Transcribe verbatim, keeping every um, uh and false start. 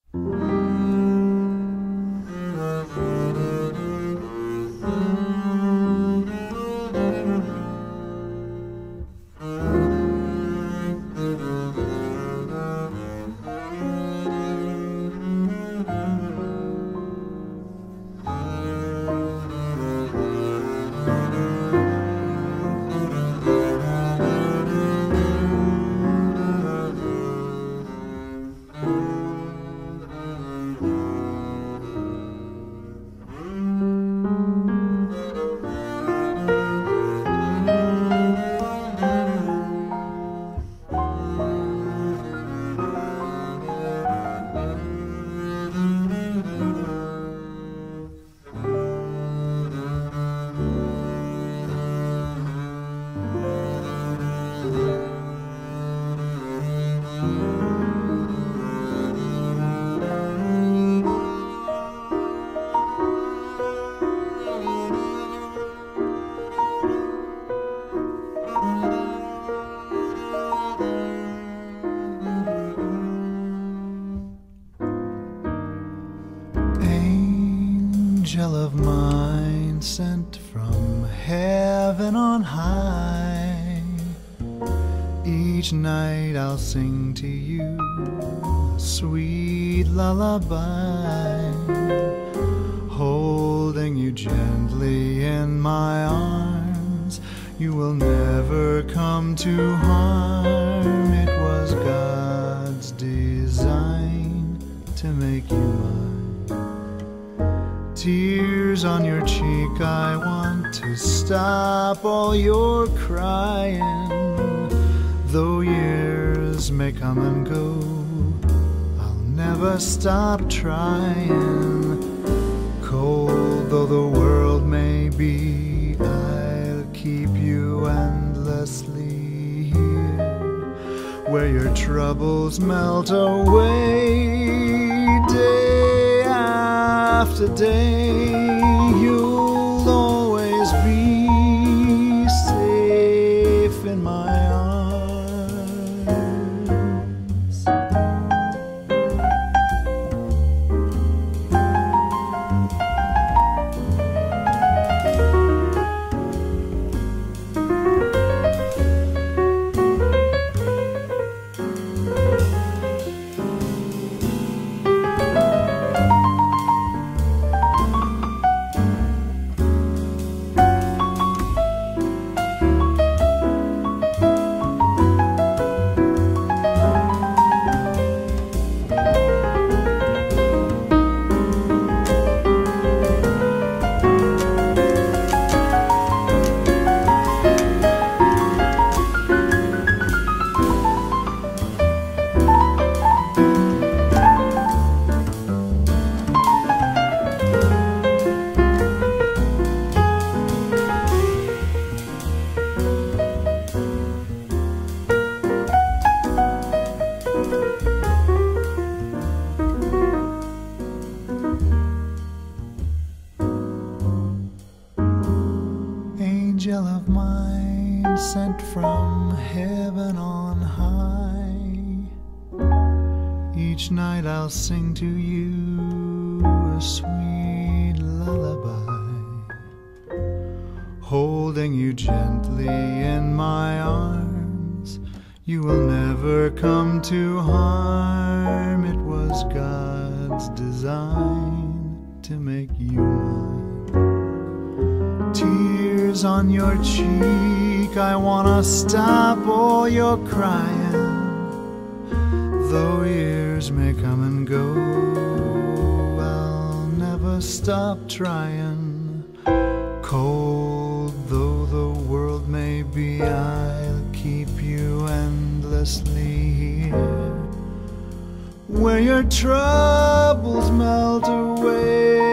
Angel of mine, sent from heaven on high, each night I'll sing to you a sweet lullaby, holding you gently in my arms. You will never come to harm. It was God's design to make you mine. Tears on your cheek, I want to stop all your crying. Though years may come and go, I'll never stop trying. Cold though the world may be, I'll keep you endlessly here, where your troubles melt away. Day after day, you'll always be safe in my arms. Angel of mine, sent from heaven on high, each night I'll sing to you a sweet lullaby, holding you gently in my arms. You will never come to harm. It was God's design to make you mine. Tears on your cheek, I wanna stop all your crying. Though years may come and go, I'll never stop trying. Cold though the world may be, I'll keep you endlessly here, where your troubles melt away.